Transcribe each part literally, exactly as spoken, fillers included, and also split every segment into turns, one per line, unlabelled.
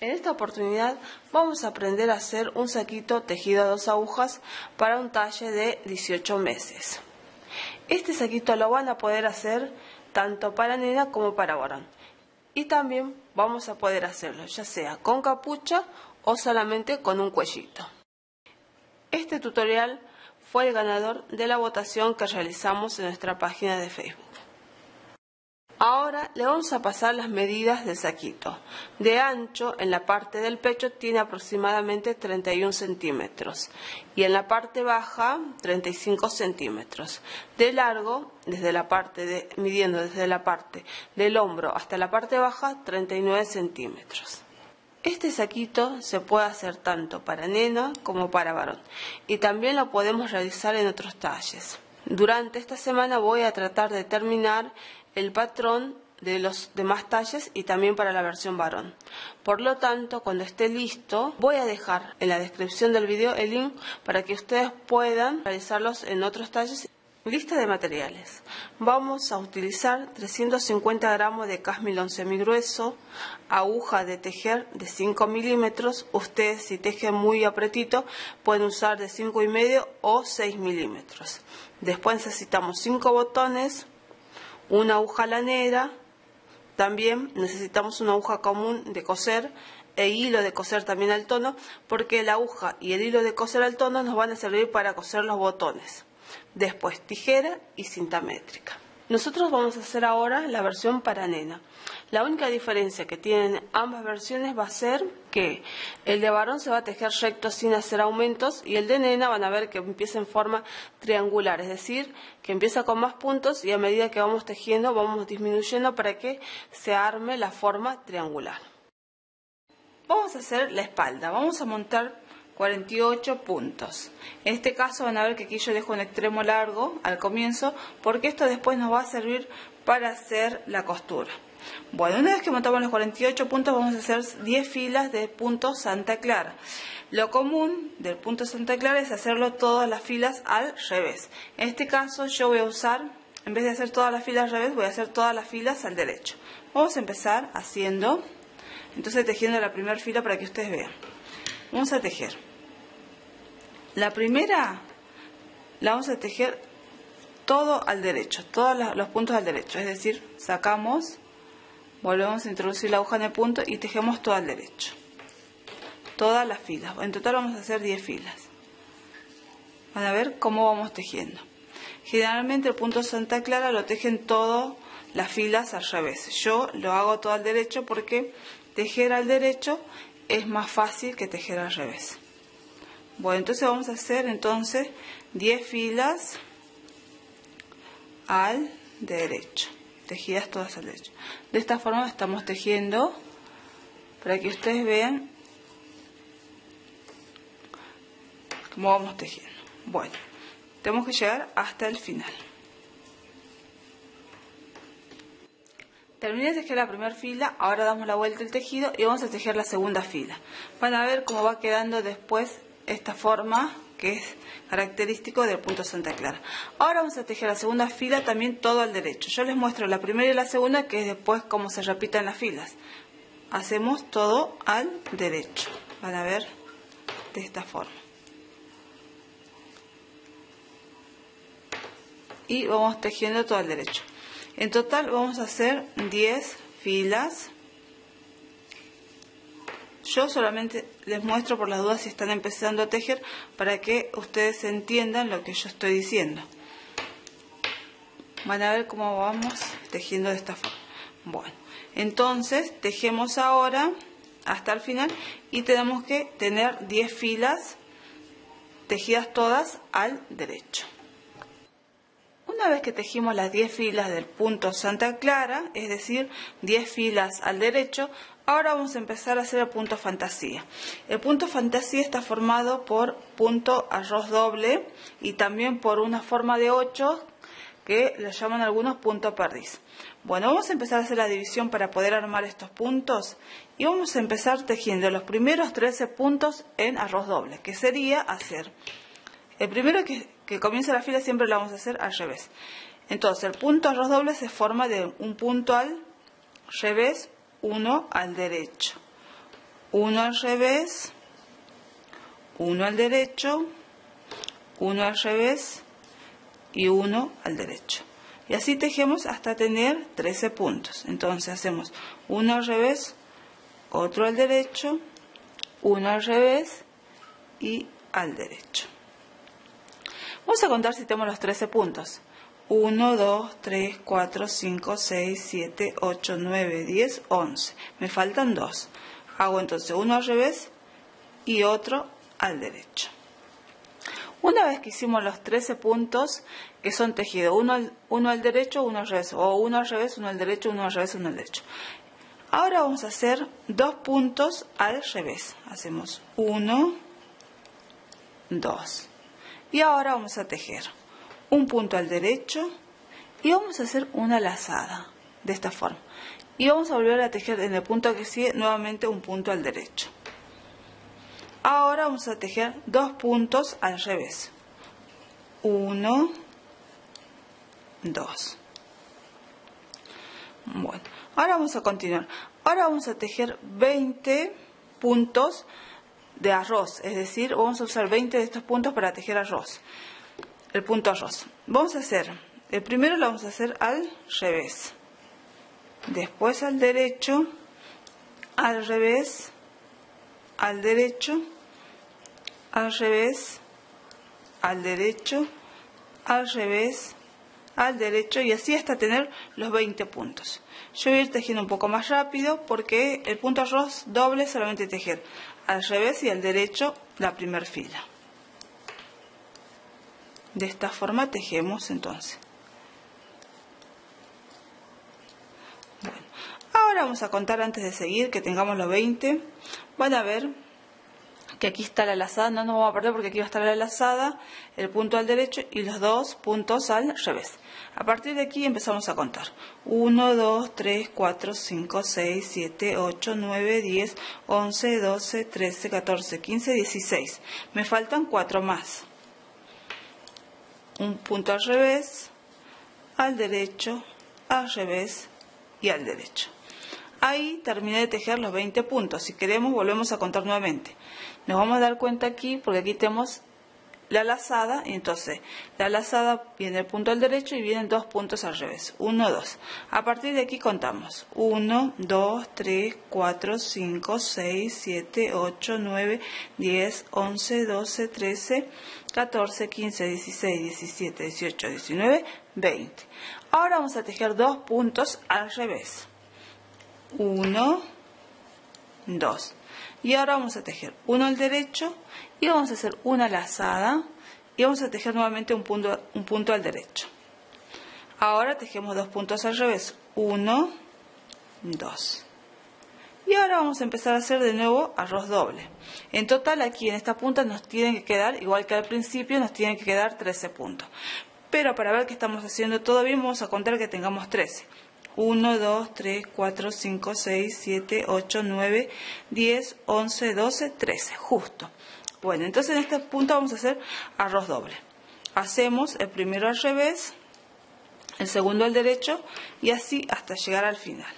En esta oportunidad vamos a aprender a hacer un saquito tejido a dos agujas para un talle de dieciocho meses. Este saquito lo van a poder hacer tanto para nena como para varón. Y también vamos a poder hacerlo ya sea con capucha o solamente con un cuellito. Este tutorial fue el ganador de la votación que realizamos en nuestra página de Facebook. Ahora le vamos a pasar las medidas del saquito. De ancho en la parte del pecho tiene aproximadamente treinta y un centímetros y en la parte baja treinta y cinco centímetros. De largo, desde la parte de, midiendo desde la parte del hombro hasta la parte baja, treinta y nueve centímetros. Este saquito se puede hacer tanto para nena como para varón y también lo podemos realizar en otros talles. Durante esta semana voy a tratar de terminar el patrón de los demás talles y también para la versión varón. Por lo tanto, cuando esté listo, voy a dejar en la descripción del video el link para que ustedes puedan realizarlos en otros talles. Lista de materiales. Vamos a utilizar trescientos cincuenta gramos de casmilón semigrueso, aguja de tejer de cinco milímetros. Ustedes, si tejen muy apretito, pueden usar de cinco y medio o seis milímetros. Después necesitamos cinco botones, una aguja lanera, también necesitamos una aguja común de coser e hilo de coser también al tono, porque la aguja y el hilo de coser al tono nos van a servir para coser los botones. Después tijera y cinta métrica. Nosotros vamos a hacer ahora la versión para nena. La única diferencia que tienen ambas versiones va a ser que el de varón se va a tejer recto sin hacer aumentos y el de nena van a ver que empieza en forma triangular, es decir, que empieza con más puntos y a medida que vamos tejiendo vamos disminuyendo para que se arme la forma triangular. Vamos a hacer la espalda, vamos a montar cuarenta y ocho puntos. En este caso van a ver que aquí yo dejo un extremo largo al comienzo porque esto después nos va a servir para hacer la costura. Bueno, una vez que montamos los cuarenta y ocho puntos vamos a hacer diez filas de puntos Santa Clara. Lo común del punto Santa Clara es hacerlo todas las filas al revés. En este caso yo voy a usar, en vez de hacer todas las filas al revés, voy a hacer todas las filas al derecho. Vamos a empezar haciendo, entonces tejiendo la primera fila para que ustedes vean. Vamos a tejer. La primera la vamos a tejer todo al derecho, todos los puntos al derecho, es decir, sacamos, volvemos a introducir la aguja en el punto y tejemos todo al derecho. Todas las filas. En total vamos a hacer diez filas. Van a ver cómo vamos tejiendo. Generalmente el punto Santa Clara lo tejen todas las filas al revés. Yo lo hago todo al derecho porque tejer al derecho es más fácil que tejer al revés. Bueno, entonces vamos a hacer entonces diez filas al derecho, tejidas todas al derecho. De esta forma estamos tejiendo para que ustedes vean cómo vamos tejiendo. Bueno, tenemos que llegar hasta el final. Terminé de tejer la primera fila, ahora damos la vuelta al tejido y vamos a tejer la segunda fila. Van a ver cómo va quedando después esta forma que es característico del punto Santa Clara. Ahora vamos a tejer la segunda fila también todo al derecho. Yo les muestro la primera y la segunda, que es después cómo se repiten las filas. Hacemos todo al derecho. Van a ver de esta forma. Y vamos tejiendo todo al derecho. En total vamos a hacer diez filas. Yo solamente les muestro por las dudas si están empezando a tejer para que ustedes entiendan lo que yo estoy diciendo. Van a ver cómo vamos tejiendo de esta forma. Bueno, entonces tejemos ahora hasta el final y tenemos que tener diez filas tejidas todas al derecho. Una vez que tejimos las diez filas del punto Santa Clara, es decir, diez filas al derecho, ahora vamos a empezar a hacer el punto fantasía. El punto fantasía está formado por punto arroz doble y también por una forma de ocho que le llaman algunos punto perdiz. Bueno, vamos a empezar a hacer la división para poder armar estos puntos y vamos a empezar tejiendo los primeros trece puntos en arroz doble, que sería hacer el primero que, que comienza la fila siempre lo vamos a hacer al revés. Entonces el punto arroz doble se forma de un punto al revés, uno al derecho,
uno al revés, uno al derecho, uno al revés y uno al derecho. Y así tejemos hasta tener trece puntos. Entonces hacemos uno al revés, otro al derecho, uno al revés y al derecho. Vamos a contar si tenemos los trece puntos. uno, dos, tres, cuatro, cinco, seis, siete, ocho, nueve, diez, once. Me faltan dos. Hago entonces uno al revés y otro al derecho. Una vez que hicimos los trece puntos que son tejidos, uno al, uno al derecho, uno al revés, o uno al revés, uno al derecho, uno al revés, uno al derecho. Ahora vamos a hacer dos puntos al revés. Hacemos uno, dos. Y ahora vamos a tejer un punto al derecho y vamos a hacer una lazada de esta forma. Y vamos a volver a tejer en el punto que sigue nuevamente un punto al derecho. Ahora vamos a tejer dos puntos al revés. uno, dos. Bueno, ahora vamos a continuar. Ahora vamos a tejer veinte puntos de arroz, es decir, vamos a usar veinte de estos puntos para tejer arroz. El punto arroz. Vamos a hacer, el primero lo vamos a hacer al revés. Después al derecho, al revés, al derecho, al revés, al derecho, al revés, al derecho y así hasta tener los veinte puntos. Yo voy a ir tejiendo un poco más rápido porque el punto arroz doble solamente tejer al revés y al derecho la primera fila. De esta forma tejemos entonces. Bueno, ahora vamos a contar antes de seguir que tengamos los veinte. Van a ver que aquí está la lazada, no nos vamos a perder porque aquí va a estar la lazada, el punto al derecho y los dos puntos al revés. A partir de aquí empezamos a contar. uno, dos, tres, cuatro, cinco, seis, siete, ocho, nueve, diez, once, doce, trece, catorce, quince, dieciséis. Me faltan cuatro más. Un punto al revés, al derecho, al revés y al derecho. Ahí terminé de tejer los veinte puntos. Si queremos volvemos a contar nuevamente. Nos vamos a dar cuenta aquí porque aquí tenemos la lazada y entonces la lazada viene el punto al derecho y vienen dos puntos al revés. uno, dos. A partir de aquí contamos. uno, dos, tres, cuatro, cinco, seis, siete, ocho, nueve, diez, once, doce, trece, catorce, quince, dieciséis, diecisiete, dieciocho, diecinueve, veinte. Ahora vamos a tejer dos puntos al revés. uno, dos. Y ahora vamos a tejer uno al derecho y vamos a hacer una lazada y vamos a tejer nuevamente un punto, un punto al derecho. Ahora tejemos dos puntos al revés. uno, dos. Y ahora vamos a empezar a hacer de nuevo arroz doble. En total aquí en esta punta nos tienen que quedar, igual que al principio, nos tienen que quedar trece puntos. Pero para ver que estamos haciendo todo bien vamos a contar que tengamos trece. uno, dos, tres, cuatro, cinco, seis, siete, ocho, nueve, diez, once, doce, trece, justo. Bueno, entonces en este punto vamos a hacer arroz doble. Hacemos el primero al revés, el segundo al derecho y así hasta llegar al final.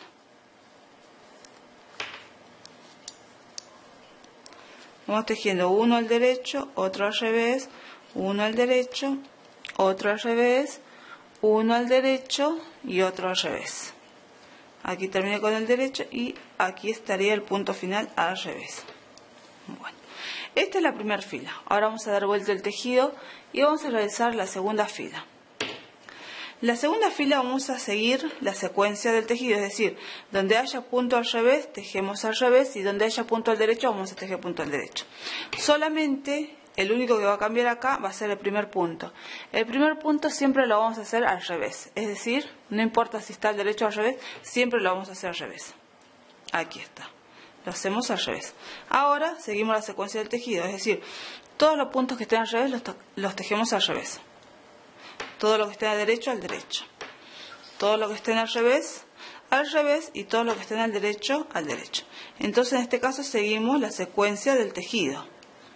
Vamos tejiendo uno al derecho, otro al revés, uno al derecho, otro al revés, uno al derecho y otro al revés. Aquí terminé con el derecho y aquí estaría el punto final al revés. Bueno, esta es la primera fila. Ahora vamos a dar vuelta el tejido y vamos a realizar la segunda fila. La segunda fila vamos a seguir la secuencia del tejido, es decir, donde haya punto al revés, tejemos al revés y donde haya punto al derecho, vamos a tejer punto al derecho. Solamente el único que va a cambiar acá va a ser el primer punto. El primer punto siempre lo vamos a hacer al revés, es decir, no importa si está al derecho o al revés, siempre lo vamos a hacer al revés. Aquí está, lo hacemos al revés. Ahora seguimos la secuencia del tejido, es decir, todos los puntos que estén al revés los, los tejemos al revés. Todo lo que esté al derecho, al derecho. Todo lo que estén al revés, al revés. Y todo lo que estén al derecho, al derecho. Entonces en este caso seguimos la secuencia del tejido.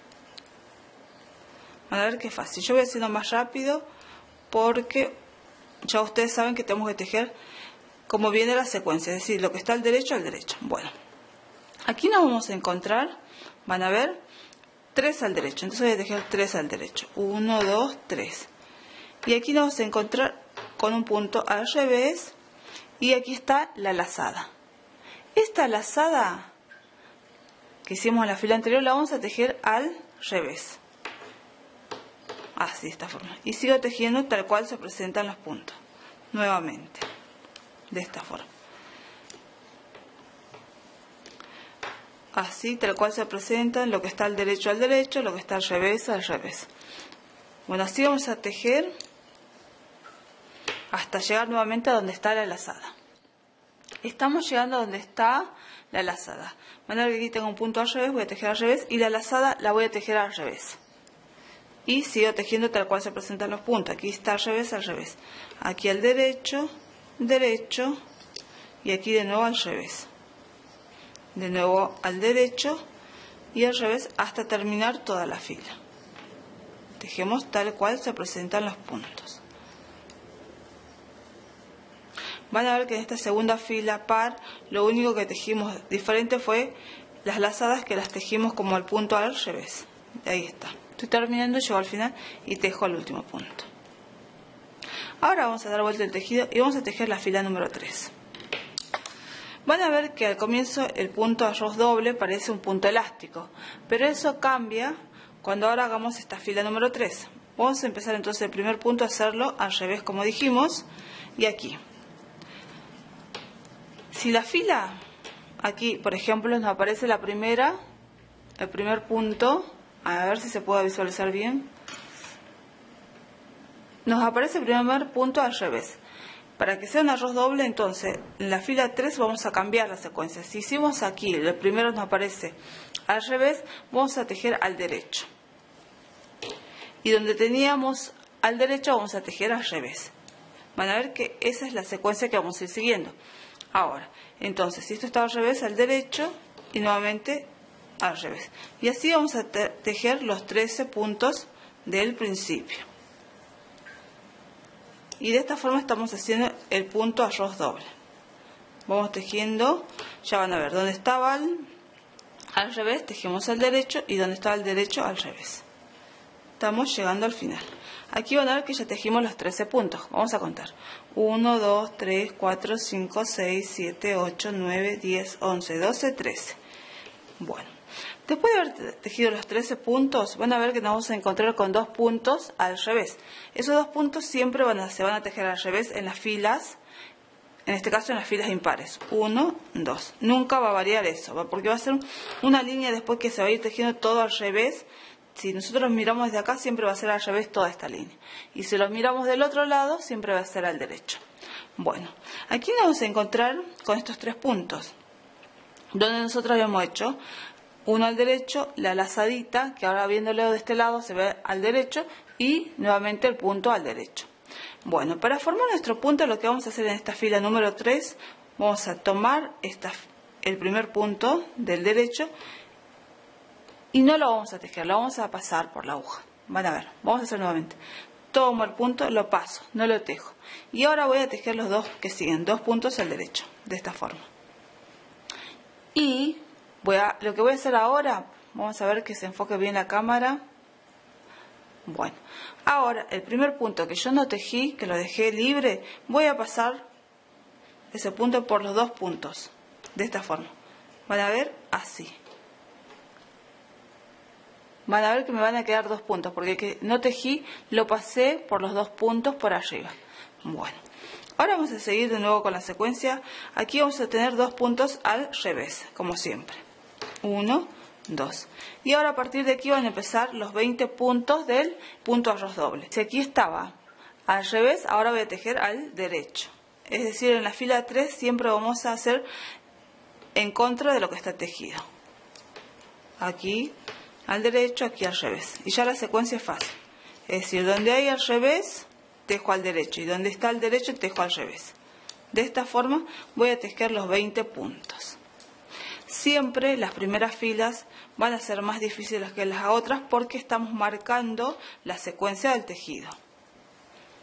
Van a ver qué fácil. Yo voy haciendo más rápido porque ya ustedes saben que tenemos que tejer como viene la secuencia. Es decir, lo que está al derecho, al derecho. Bueno, Aquí nos vamos a encontrar, van a ver, tres al derecho. Entonces voy a tejer tres al derecho. uno, dos, tres. Y aquí nos vamos a encontrar con un punto al revés. Y aquí está la lazada. Esta lazada que hicimos en la fila anterior la vamos a tejer al revés. Así, de esta forma. Y sigo tejiendo tal cual se presentan los puntos. Nuevamente. De esta forma. Así, tal cual se presentan, lo que está al derecho al derecho, lo que está al revés al revés. Bueno, así vamos a tejer hasta llegar nuevamente a donde está la lazada. Estamos llegando a donde está la lazada. Van a ver que aquí tengo un punto al revés, voy a tejer al revés y la lazada la voy a tejer al revés. Y sigo tejiendo tal cual se presentan los puntos. Aquí está al revés, al revés. Aquí al derecho, derecho y aquí de nuevo al revés. De nuevo al derecho y al revés hasta terminar toda la fila. Tejemos tal cual se presentan los puntos. Van a ver que en esta segunda fila par lo único que tejimos diferente fue las lazadas, que las tejimos como el punto al revés. Ahí está. Estoy terminando, llego al final y tejo al último punto. Ahora vamos a dar vuelta el tejido y vamos a tejer la fila número tres. Van a ver que al comienzo el punto arroz doble parece un punto elástico, pero eso cambia cuando ahora hagamos esta fila número tres. Vamos a empezar entonces el primer punto a hacerlo al revés como dijimos, y aquí. Si la fila, aquí por ejemplo nos aparece la primera, el primer punto, a ver si se puede visualizar bien, nos aparece el primer punto al revés. Para que sea un arroz doble, entonces, en la fila tres vamos a cambiar la secuencia. Si hicimos aquí, el primero nos aparece al revés, vamos a tejer al derecho. Y donde teníamos al derecho, vamos a tejer al revés. Van a ver que esa es la secuencia que vamos a ir siguiendo. Ahora, entonces, si esto está al revés, al derecho, y nuevamente al revés. Y así vamos a te tejer los trece puntos del principio. Y de esta forma estamos haciendo el punto arroz doble. Vamos tejiendo, ya van a ver, donde estaba al, al revés, tejemos al derecho, y donde estaba al derecho, al revés. Estamos llegando al final. Aquí van a ver que ya tejimos los trece puntos. Vamos a contar. uno, dos, tres, cuatro, cinco, seis, siete, ocho, nueve, diez, once, doce, trece. Bueno. Después de haber tejido los trece puntos, van a ver que nos vamos a encontrar con dos puntos al revés. Esos dos puntos siempre van a, se van a tejer al revés en las filas, en este caso en las filas impares. uno, dos. Nunca va a variar eso, porque va a ser una línea después que se va a ir tejiendo todo al revés. Si nosotros miramos desde acá, siempre va a ser al revés toda esta línea. Y si lo miramos del otro lado, siempre va a ser al derecho. Bueno, aquí nos vamos a encontrar con estos tres puntos, donde nosotros habíamos hecho uno al derecho, la lazadita, que ahora viéndolo de este lado se ve al derecho, y nuevamente el punto al derecho. Bueno, para formar nuestro punto, lo que vamos a hacer en esta fila número tres, vamos a tomar esta, el primer punto del derecho, y no lo vamos a tejer, lo vamos a pasar por la aguja. Van a ver, vamos a hacer nuevamente. Tomo el punto, lo paso, no lo tejo. Y ahora voy a tejer los dos que siguen, dos puntos al derecho, de esta forma. Y Voy a, lo que voy a hacer ahora, vamos a ver que se enfoque bien la cámara. Bueno, ahora el primer punto que yo no tejí, que lo dejé libre, voy a pasar ese punto por los dos puntos, de esta forma. Van a ver así. Van a ver que me van a quedar dos puntos, porque el que no tejí lo pasé por los dos puntos por arriba. Bueno, ahora vamos a seguir de nuevo con la secuencia. Aquí vamos a tener dos puntos al revés, como siempre. uno, dos. Y ahora a partir de aquí van a empezar los veinte puntos del punto arroz doble. Si aquí estaba al revés, ahora voy a tejer al derecho. Es decir, en la fila tres siempre vamos a hacer en contra de lo que está tejido. Aquí al derecho, aquí al revés. Y ya la secuencia es fácil. Es decir, donde hay al revés, tejo al derecho. Y donde está al derecho, tejo al revés. De esta forma voy a tejer los veinte puntos. Siempre las primeras filas van a ser más difíciles que las otras porque estamos marcando la secuencia del tejido.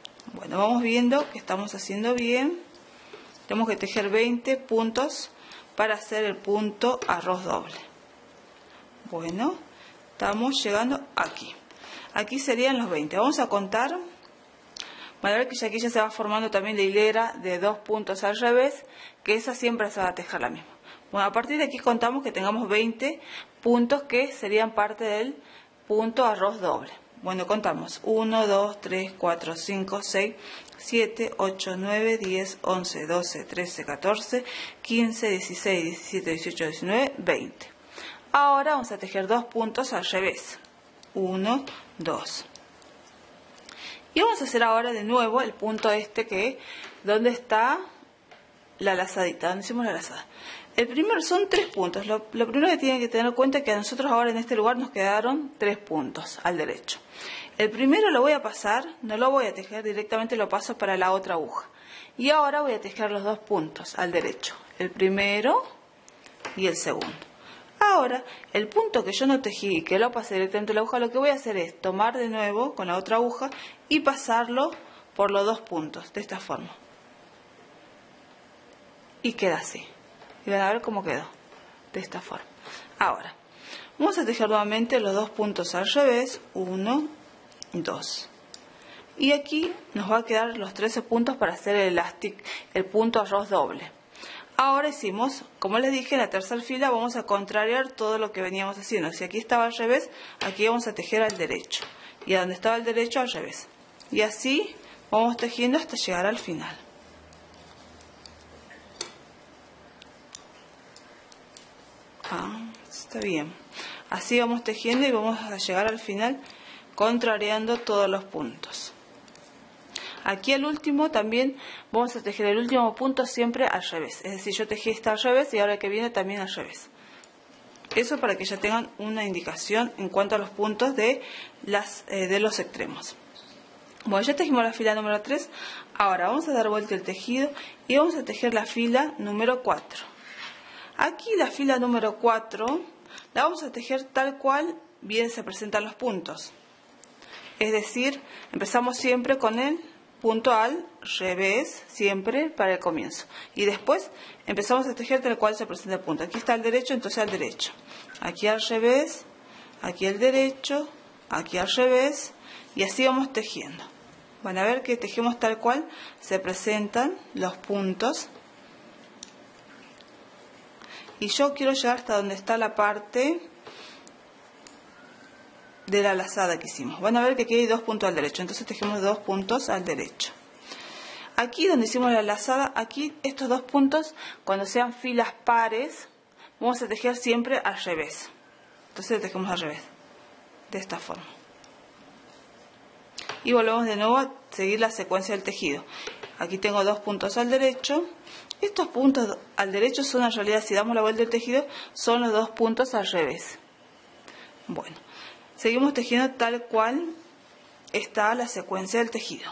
Bueno, vamos viendo que estamos haciendo bien. Tenemos que tejer veinte puntos para hacer el punto arroz doble. Bueno, estamos llegando aquí. Aquí serían los veinte. Vamos a contar. Van a ver que ya aquí ya se va formando también la hilera de dos puntos al revés, que esa siempre se va a tejer la misma. Bueno, a partir de aquí contamos que tengamos veinte puntos que serían parte del punto arroz doble. Bueno, contamos uno, dos, tres, cuatro, cinco, seis, siete, ocho, nueve, diez, once, doce, trece, catorce, quince, dieciséis, diecisiete, dieciocho, diecinueve, veinte. Ahora vamos a tejer dos puntos al revés. uno, dos. Y vamos a hacer ahora de nuevo el punto este que, donde está la lazadita, donde hicimos la lazada. El primero son tres puntos. Lo, lo primero que tienen que tener en cuenta es que a nosotros ahora en este lugar nos quedaron tres puntos al derecho. El primero lo voy a pasar, no lo voy a tejer directamente, lo paso para la otra aguja. Y ahora voy a tejer los dos puntos al derecho. El primero y el segundo. Ahora, el punto que yo no tejí y que lo pasé directamente a la aguja, lo que voy a hacer es tomar de nuevo con la otra aguja y pasarlo por los dos puntos, de esta forma. Y queda así. Y van a ver cómo quedó, de esta forma. Ahora, vamos a tejer nuevamente los dos puntos al revés, uno, dos. Y aquí nos va a quedar los trece puntos para hacer el elastic, el punto arroz doble. Ahora hicimos, como les dije, en la tercera fila vamos a contrariar todo lo que veníamos haciendo. Si aquí estaba al revés, aquí vamos a tejer al derecho. Y a donde estaba el derecho, al revés. Y así vamos tejiendo hasta llegar al final. Ah, está bien. Así vamos tejiendo y vamos a llegar al final contrariando todos los puntos. Aquí al último también vamos a tejer el último punto siempre al revés. Es decir, yo tejí esta al revés y ahora que viene también al revés. Eso para que ya tengan una indicación en cuanto a los puntos de, las, eh, de los extremos. Bueno, ya tejimos la fila número tres. Ahora vamos a dar vuelta el tejido y vamos a tejer la fila número cuatro. Aquí la fila número cuatro la vamos a tejer tal cual bien se presentan los puntos. Es decir, empezamos siempre con el punto al revés, siempre para el comienzo. Y después empezamos a tejer tal cual se presenta el punto. Aquí está el derecho, entonces al derecho. Aquí al revés, aquí al derecho, aquí al revés. Y así vamos tejiendo. Van a ver que tejemos tal cual se presentan los puntos. Y yo quiero llegar hasta donde está la parte de la lazada que hicimos. Van a ver que aquí hay dos puntos al derecho, entonces tejemos dos puntos al derecho. Aquí donde hicimos la lazada, aquí estos dos puntos, cuando sean filas pares, vamos a tejer siempre al revés. Entonces tejemos al revés, de esta forma. Y volvemos de nuevo a seguir la secuencia del tejido. Aquí tengo dos puntos al derecho. Estos puntos al derecho son en realidad, si damos la vuelta del tejido, son los dos puntos al revés. Bueno. Seguimos tejiendo tal cual está la secuencia del tejido.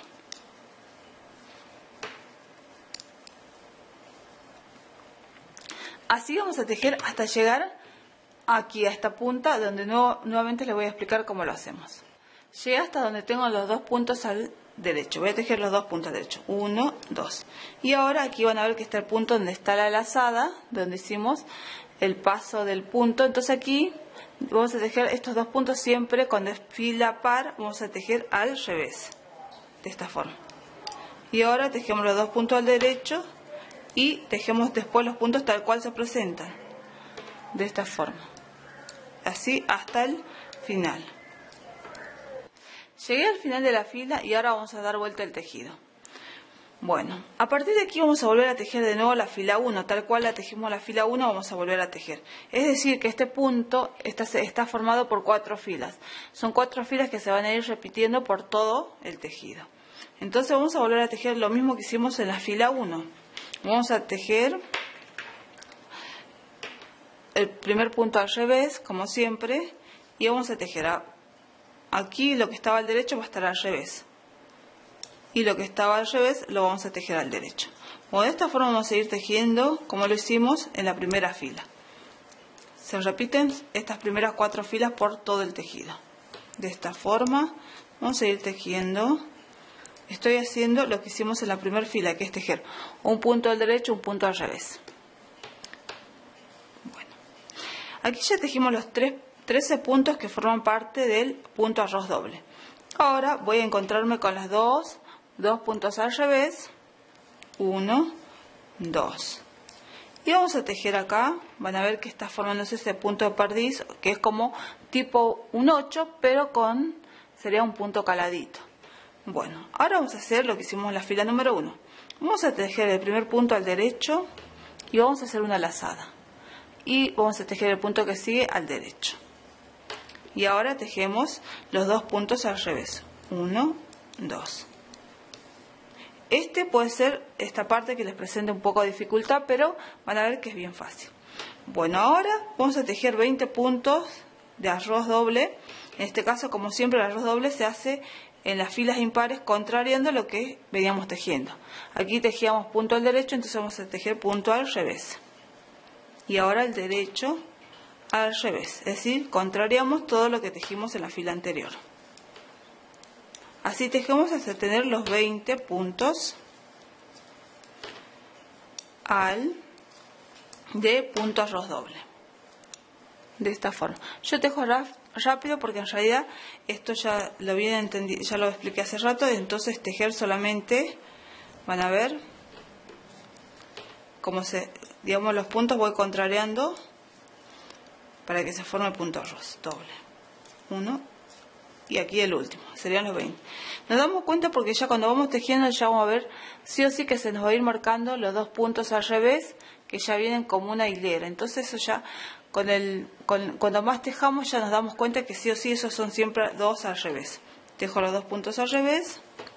Así vamos a tejer hasta llegar aquí a esta punta, donde nuevo, nuevamente les voy a explicar cómo lo hacemos. Llegué hasta donde tengo los dos puntos al derecho. Voy a tejer los dos puntos al derecho. Uno, dos. Y ahora aquí van a ver que está el punto donde está la lazada, donde hicimos el paso del punto. Entonces aquí vamos a tejer estos dos puntos siempre cuando es fila par, vamos a tejer al revés, de esta forma. Y ahora tejemos los dos puntos al derecho y tejemos después los puntos tal cual se presentan, de esta forma. Así hasta el final. Llegué al final de la fila y ahora vamos a dar vuelta el tejido. Bueno, a partir de aquí vamos a volver a tejer de nuevo la fila uno, tal cual la tejimos la fila uno, vamos a volver a tejer. Es decir, que este punto está, está formado por cuatro filas. Son cuatro filas que se van a ir repitiendo por todo el tejido. Entonces vamos a volver a tejer lo mismo que hicimos en la fila uno. Vamos a tejer el primer punto al revés, como siempre, y vamos a tejer a, aquí lo que estaba al derecho va a estar al revés. Y lo que estaba al revés lo vamos a tejer al derecho. Bueno, de esta forma vamos a seguir tejiendo como lo hicimos en la primera fila. Se repiten estas primeras cuatro filas por todo el tejido. De esta forma vamos a ir tejiendo. Estoy haciendo lo que hicimos en la primera fila, que es tejer un punto al derecho, un punto al revés. Aquí ya tejimos los tres, trece puntos que forman parte del punto arroz doble. Ahora voy a encontrarme con las dos, dos puntos al revés, uno, dos. Y vamos a tejer acá, van a ver que está formándose ese punto de perdiz, que es como tipo un ocho, pero con, sería un punto caladito. Bueno, ahora vamos a hacer lo que hicimos en la fila número uno. Vamos a tejer el primer punto al derecho y vamos a hacer una lazada. Y vamos a tejer el punto que sigue al derecho. Y ahora tejemos los dos puntos al revés. uno, dos. Este puede ser esta parte que les presenta un poco de dificultad, pero van a ver que es bien fácil. Bueno, ahora vamos a tejer veinte puntos de arroz doble. En este caso, como siempre, el arroz doble se hace en las filas impares, contrariando lo que veníamos tejiendo. Aquí tejíamos punto al derecho, entonces vamos a tejer punto al revés. Y ahora el derecho al revés, es decir, contrariamos todo lo que tejimos en la fila anterior. Así tejemos hasta tener los veinte puntos al de punto arroz doble. De esta forma. Yo tejo rápido porque en realidad esto ya lo bien entendí, ya lo expliqué hace rato, entonces tejer solamente, van a ver cómo se, digamos, los puntos voy contrariando para que se forme el punto arroz doble. Uno y aquí el último, serían los veinte. Nos damos cuenta porque ya cuando vamos tejiendo ya vamos a ver sí o sí que se nos va a ir marcando los dos puntos al revés que ya vienen como una hilera. Entonces eso ya con el con, cuando más tejamos ya nos damos cuenta que sí o sí esos son siempre dos al revés. Tejo los dos puntos al revés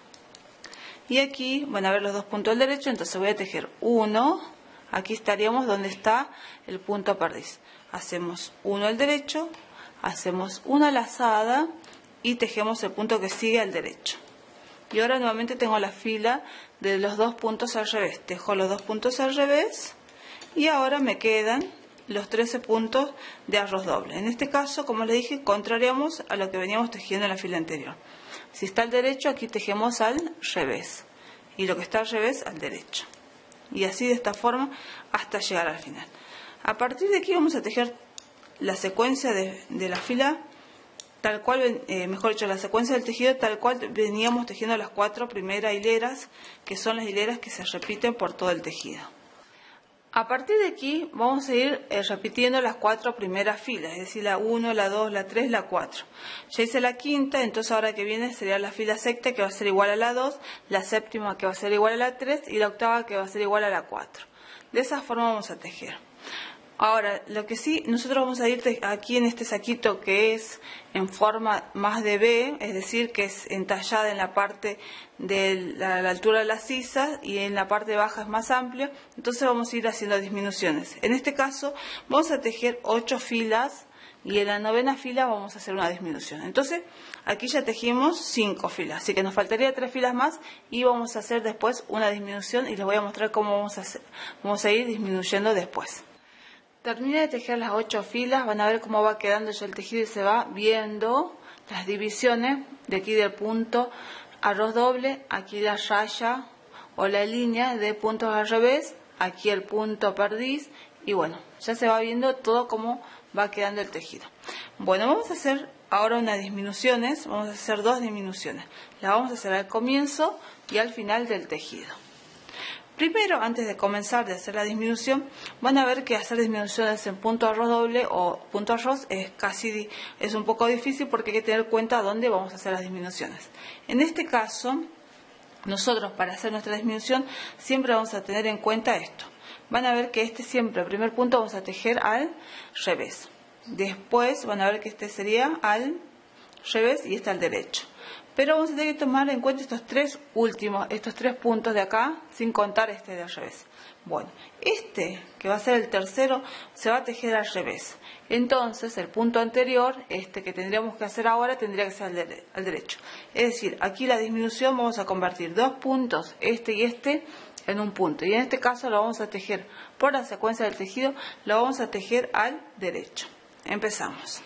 y aquí van a ver los dos puntos al derecho, entonces voy a tejer uno. Aquí estaríamos donde está el punto perdiz. Hacemos uno al derecho, hacemos una lazada y tejemos el punto que sigue al derecho. Y ahora nuevamente tengo la fila de los dos puntos al revés. Tejo los dos puntos al revés y ahora me quedan los trece puntos de arroz doble. En este caso, como les dije, contrariamos a lo que veníamos tejiendo en la fila anterior. Si está al derecho, aquí tejemos al revés. Y lo que está al revés, al derecho. Y así de esta forma hasta llegar al final. A partir de aquí vamos a tejer la secuencia de, de la fila tal cual, eh, mejor dicho, la secuencia del tejido tal cual veníamos tejiendo las cuatro primeras hileras, que son las hileras que se repiten por todo el tejido. A partir de aquí vamos a ir eh, repitiendo las cuatro primeras filas, es decir, la uno, la dos, la tres, la cuatro. Ya hice la quinta, entonces ahora que viene sería la fila sexta, que va a ser igual a la dos, la séptima que va a ser igual a la tres y la octava que va a ser igual a la cuatro. De esa forma vamos a tejer. Ahora, lo que sí, nosotros vamos a ir aquí en este saquito que es en forma más de V, es decir, que es entallada en la parte de la, la altura de la sisa y en la parte baja es más amplio, entonces vamos a ir haciendo disminuciones. En este caso, vamos a tejer ocho filas y en la novena fila vamos a hacer una disminución. Entonces, aquí ya tejimos cinco filas, así que nos faltaría tres filas más y vamos a hacer después una disminución y les voy a mostrar cómo vamos a, hacer, vamos a ir disminuyendo después. Terminé de tejer las ocho filas, van a ver cómo va quedando ya el tejido y se va viendo las divisiones de aquí del punto arroz doble, aquí la raya o la línea de puntos al revés, aquí el punto perdiz y bueno, ya se va viendo todo cómo va quedando el tejido. Bueno, vamos a hacer ahora unas disminuciones, vamos a hacer dos disminuciones, las vamos a hacer al comienzo y al final del tejido. Primero, antes de comenzar de hacer la disminución, van a ver que hacer disminuciones en punto arroz doble o punto arroz es casi es un poco difícil porque hay que tener cuenta dónde vamos a hacer las disminuciones. En este caso, nosotros para hacer nuestra disminución siempre vamos a tener en cuenta esto. Van a ver que este siempre, el primer punto vamos a tejer al revés. Después van a ver que este sería al revés y este al derecho. Pero vamos a tener que tomar en cuenta estos tres últimos, estos tres puntos de acá, sin contar este de al revés. Bueno, este, que va a ser el tercero, se va a tejer al revés. Entonces, el punto anterior, este que tendríamos que hacer ahora, tendría que ser al, de, al derecho. Es decir, aquí la disminución vamos a convertir dos puntos, este y este, en un punto. Y en este caso lo vamos a tejer por la secuencia del tejido, lo vamos a tejer al derecho. Empezamos.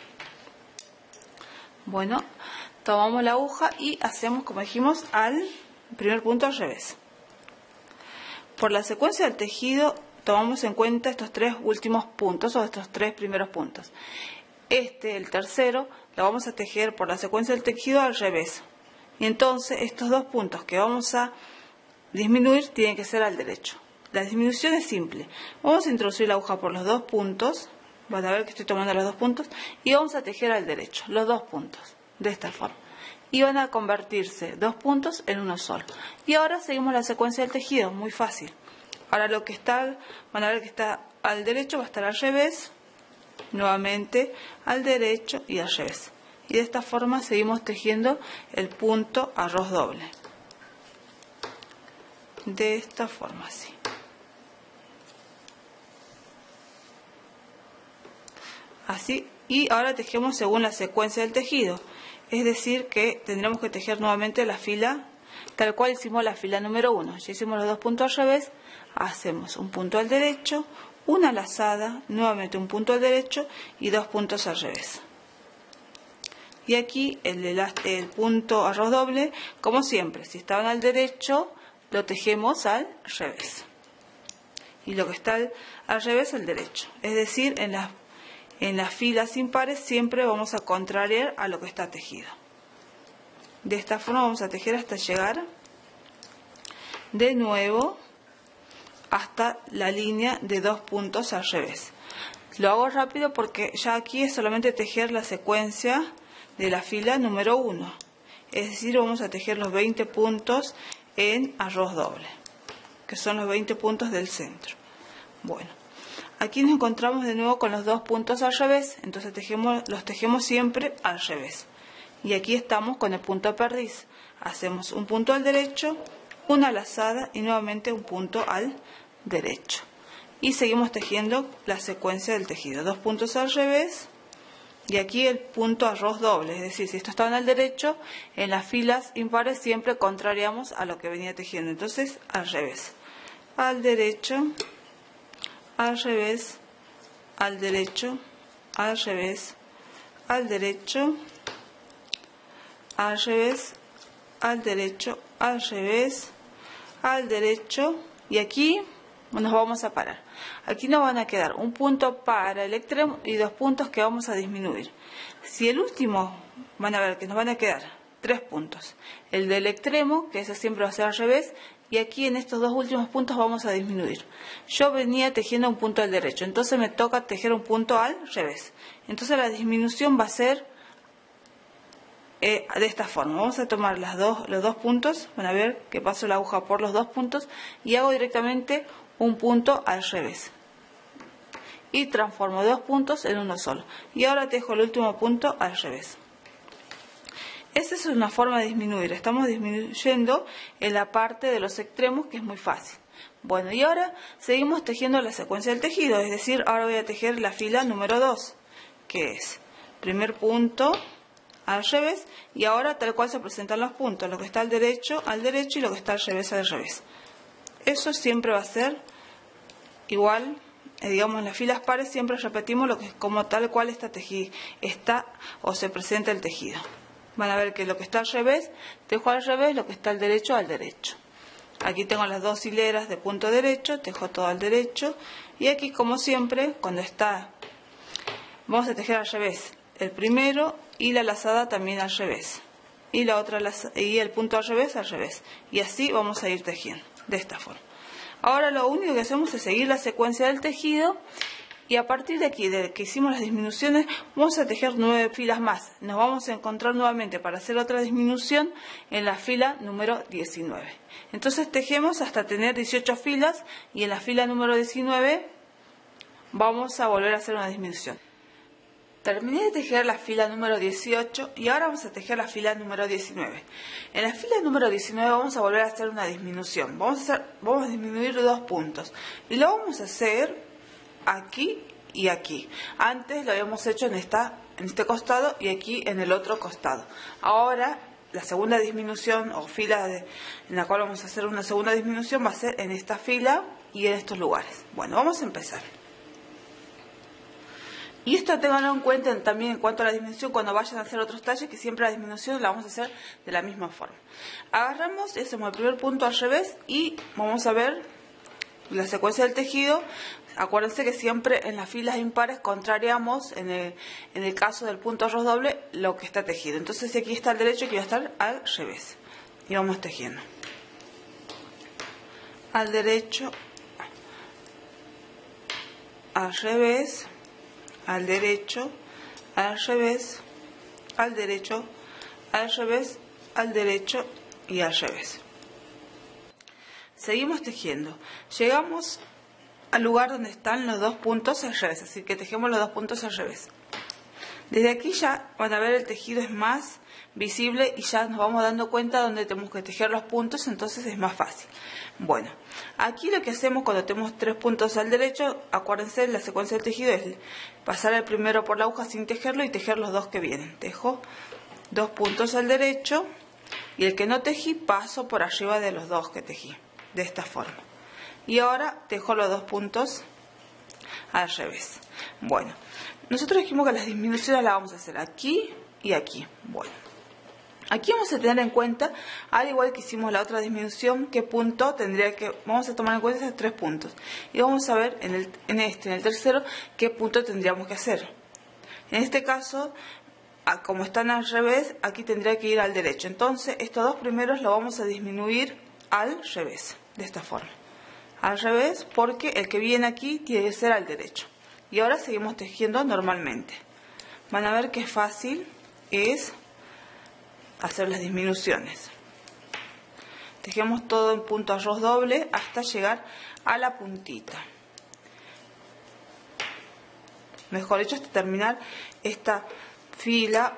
Bueno, tomamos la aguja y hacemos, como dijimos, al primer punto al revés. Por la secuencia del tejido tomamos en cuenta estos tres últimos puntos o estos tres primeros puntos. Este, el tercero, lo vamos a tejer por la secuencia del tejido al revés. Y entonces estos dos puntos que vamos a disminuir tienen que ser al derecho. La disminución es simple. Vamos a introducir la aguja por los dos puntos. Van a ver que estoy tomando los dos puntos. Y vamos a tejer al derecho, los dos puntos, de esta forma. Y van a convertirse dos puntos en uno solo. Y ahora seguimos la secuencia del tejido, muy fácil. Ahora lo que está, van a ver que está al derecho va a estar al revés. Nuevamente al derecho y al revés. Y de esta forma seguimos tejiendo el punto arroz doble. De esta forma, así. Así. Y ahora tejemos según la secuencia del tejido. Es decir que tendremos que tejer nuevamente la fila tal cual hicimos la fila número uno. Ya hicimos los dos puntos al revés. Hacemos un punto al derecho, una lazada, nuevamente un punto al derecho y dos puntos al revés. Y aquí el, el punto arroz doble, como siempre, si estaban al derecho, lo tejemos al revés. Y lo que está al, al revés, al derecho. Es decir, en las, en las filas impares siempre vamos a contrariar a lo que está tejido. De esta forma vamos a tejer hasta llegar de nuevo hasta la línea de dos puntos al revés. Lo hago rápido porque ya aquí es solamente tejer la secuencia de la fila número uno. Es decir, vamos a tejer los veinte puntos en arroz doble, que son los veinte puntos del centro. Bueno, aquí nos encontramos de nuevo con los dos puntos al revés, entonces tejemos, los tejemos siempre al revés. Y aquí estamos con el punto perdiz. Hacemos un punto al derecho, una lazada y nuevamente un punto al derecho. Y seguimos tejiendo la secuencia del tejido. Dos puntos al revés y aquí el punto arroz doble. Es decir, si esto estaba al derecho, en las filas impares siempre contrariamos a lo que venía tejiendo. Entonces, al revés. Al derecho, al revés, al derecho, al revés, al derecho, al revés, al derecho, al revés, al derecho y aquí nos vamos a parar. Aquí nos van a quedar un punto para el extremo y dos puntos que vamos a disminuir. Si el último, van a ver que nos van a quedar tres puntos. El del extremo, que ese siempre va a ser al revés, y aquí en estos dos últimos puntos vamos a disminuir. Yo venía tejiendo un punto al derecho, entonces me toca tejer un punto al revés. Entonces la disminución va a ser Eh, de esta forma. Vamos a tomar las dos, los dos puntos, van a ver que paso la aguja por los dos puntos y hago directamente un punto al revés y transformo dos puntos en uno solo y ahora tejo el último punto al revés. Esa es una forma de disminuir. Estamos disminuyendo en la parte de los extremos, que es muy fácil. Bueno, y ahora seguimos tejiendo la secuencia del tejido, es decir, ahora voy a tejer la fila número dos, que es primer punto al revés, y ahora tal cual se presentan los puntos, lo que está al derecho, al derecho, y lo que está al revés, al revés. Eso siempre va a ser igual, eh, digamos, en las filas pares siempre repetimos lo que como tal cual está tejido, está o se presenta el tejido. Van a ver que lo que está al revés, tejo al revés, lo que está al derecho, al derecho. Aquí tengo las dos hileras de punto derecho, tejo todo al derecho, y aquí como siempre, cuando está, vamos a tejer al revés, el primero y la lazada también al revés y la otra y el punto al revés al revés y así vamos a ir tejiendo de esta forma. Ahora lo único que hacemos es seguir la secuencia del tejido y a partir de aquí, de que hicimos las disminuciones, vamos a tejer nueve filas más. Nos vamos a encontrar nuevamente para hacer otra disminución en la fila número diecinueve. Entonces tejemos hasta tener dieciocho filas y en la fila número diecinueve vamos a volver a hacer una disminución. Terminé de tejer la fila número dieciocho y ahora vamos a tejer la fila número diecinueve. En la fila número diecinueve vamos a volver a hacer una disminución. Vamos a, hacer, vamos a disminuir dos puntos. Y lo vamos a hacer aquí y aquí. Antes lo habíamos hecho en, esta, en este costado y aquí en el otro costado. Ahora la segunda disminución o fila de, en la cual vamos a hacer una segunda disminución va a ser en esta fila y en estos lugares. Bueno, vamos a empezar. Y esto tenganlo en cuenta también en cuanto a la disminución cuando vayan a hacer otros talles, que siempre la disminución la vamos a hacer de la misma forma. Agarramos y hacemos el primer punto al revés y vamos a ver la secuencia del tejido, acuérdense que siempre en las filas impares contrariamos, en el, en el caso del punto arroz doble, lo que está tejido. Entonces, si aquí está al derecho, aquí va a estar al revés. Y vamos tejiendo. Al derecho, al revés, al derecho, al revés, al derecho, al revés, al derecho y al revés. Seguimos tejiendo. Llegamos al lugar donde están los dos puntos al revés, así que tejemos los dos puntos al revés. Desde aquí ya van a ver el tejido es más visible y ya nos vamos dando cuenta donde tenemos que tejer los puntos, entonces es más fácil. Bueno, aquí lo que hacemos cuando tenemos tres puntos al derecho, acuérdense, la secuencia del tejido es pasar el primero por la aguja sin tejerlo y tejer los dos que vienen. Tejo dos puntos al derecho y el que no tejí paso por arriba de los dos que tejí, de esta forma. Y ahora tejo los dos puntos al revés. Bueno, nosotros dijimos que las disminuciones las vamos a hacer aquí y aquí. Bueno, aquí vamos a tener en cuenta, al igual que hicimos la otra disminución, qué punto tendría que, vamos a tomar en cuenta esos tres puntos. Y vamos a ver en, el, en este, en el tercero, qué punto tendríamos que hacer. En este caso, como están al revés, aquí tendría que ir al derecho. Entonces, estos dos primeros los vamos a disminuir al revés, de esta forma. Al revés, porque el que viene aquí tiene que ser al derecho. Y ahora seguimos tejiendo normalmente. Van a ver qué fácil es hacer las disminuciones. Tejemos todo en punto arroz doble hasta llegar a la puntita. Mejor dicho, hasta terminar esta fila.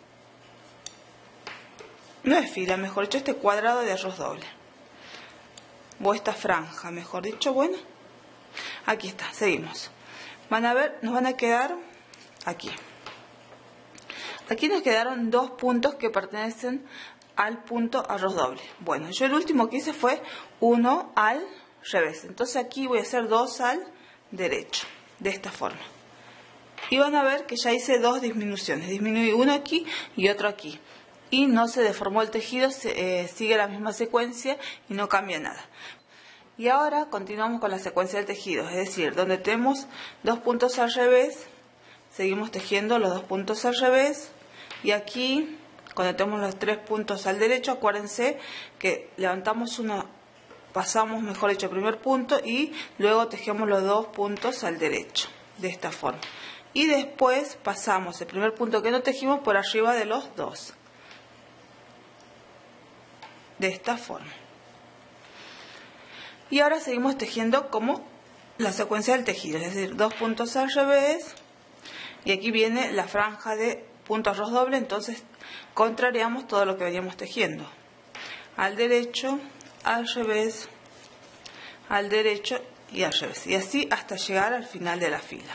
No es fila, mejor dicho, este cuadrado de arroz doble. O esta franja, mejor dicho. Bueno, aquí está, seguimos. Van a ver, nos van a quedar aquí. Aquí nos quedaron dos puntos que pertenecen al punto arroz doble. Bueno, yo el último que hice fue uno al revés. Entonces aquí voy a hacer dos al derecho, de esta forma. Y van a ver que ya hice dos disminuciones. Disminuí uno aquí y otro aquí. Y no se deformó el tejido, se, eh, sigue la misma secuencia y no cambia nada. Y ahora continuamos con la secuencia del tejido, es decir, donde tenemos dos puntos al revés, seguimos tejiendo los dos puntos al revés. Y aquí, cuando tenemos los tres puntos al derecho, acuérdense que levantamos uno, pasamos, mejor dicho, el primer punto y luego tejemos los dos puntos al derecho, de esta forma. Y después pasamos el primer punto que no tejimos por arriba de los dos. De esta forma. Y ahora seguimos tejiendo como la secuencia del tejido, es decir, dos puntos al revés. Y aquí viene la franja de punto arroz doble, entonces contrariamos todo lo que veníamos tejiendo. Al derecho, al revés, al derecho y al revés. Y así hasta llegar al final de la fila.